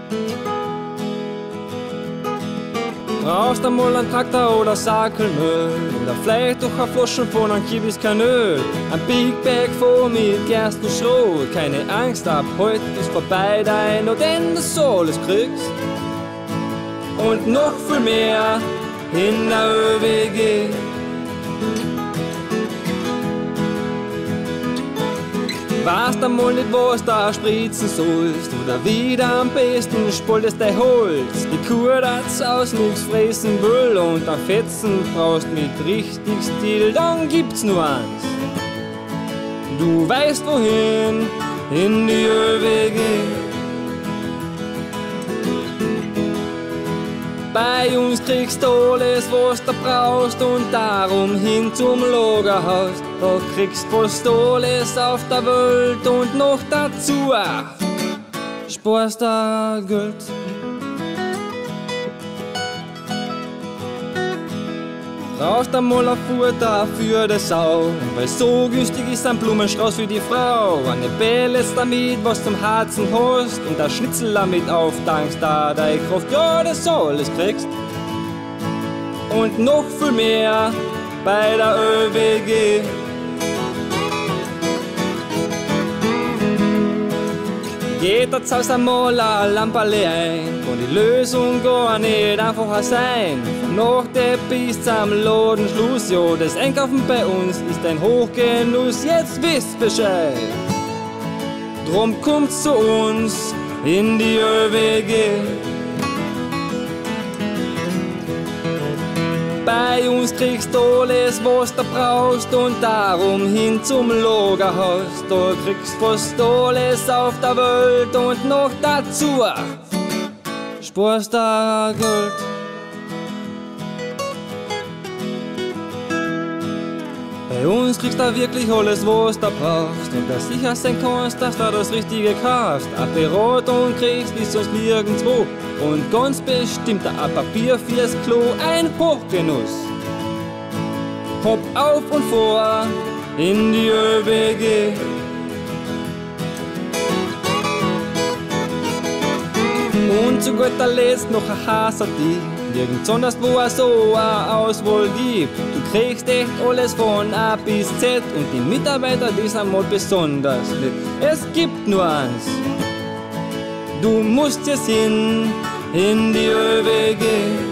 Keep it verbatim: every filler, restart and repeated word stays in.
Brauchst einmal einen Traktor oder Sackelmüll oder vielleicht doch eine Flasche von einem Kibiskanöl. Ein Big Bag voll mit Gerstenschrot. Keine Angst, ab heute ist vorbei dein, nur denn du so alles kriegst. Und noch viel mehr in der Ö W G. Weißt einmal nicht, was da spritzen sollst oder wie du am besten spaltest dein Holz. Die Kuh hat's aus nix fressen will und ein Fetzen brauchst mit richtig Stil, dann gibt's nur eins. Du weißt wohin, in die Ö W G. Bei uns kriegst du alles, was du brauchst und darum hin zum Lagerhaus. Da kriegst fast alles auf der Welt und noch dazu sparst du Geld. Brauchst einmal ein Futter für die Sau, weil so günstig ist ein Blumenstrauß für die Frau. Eine Pellets damit, was zum Herzen hast und ein Schnitzel damit auftankst, da deine Kraft, ja, das alles kriegst. Und noch viel mehr bei der Ö W G. Geht das Haus einmal eine Lamperle ein, kann die Lösung gar nicht einfacher sein. Von Nacht bis zum Ladenschluss, ja, das Einkaufen bei uns ist ein Hochgenuss, jetzt wisst Bescheid. Drum kommt's zu uns in die Ö W G. Bei uns kriegst du alles, was du brauchst und darum hin zum Lagerhaus. Da kriegst fast alles auf der Welt und noch dazu sparst du Geld. Bei uns kriegst du wirklich alles, was du brauchst und dass sicher sein kannst, dass du das Richtige kaufst. Eine Beratung kriegst du sonst nirgendwo und ganz bestimmt ein Papier fürs Klo, ein Hochgenuss. Hopp auf und vor in die Ö W G. Und zu guter Letzt noch ein Haserti, nirgends sonst wo es so eine Auswahl gibt. Du kriegst echt alles von A bis Z und die Mitarbeiter, die sind mal besonders lieb. Es gibt nur eins, du musst jetzt hin in die Ö W G.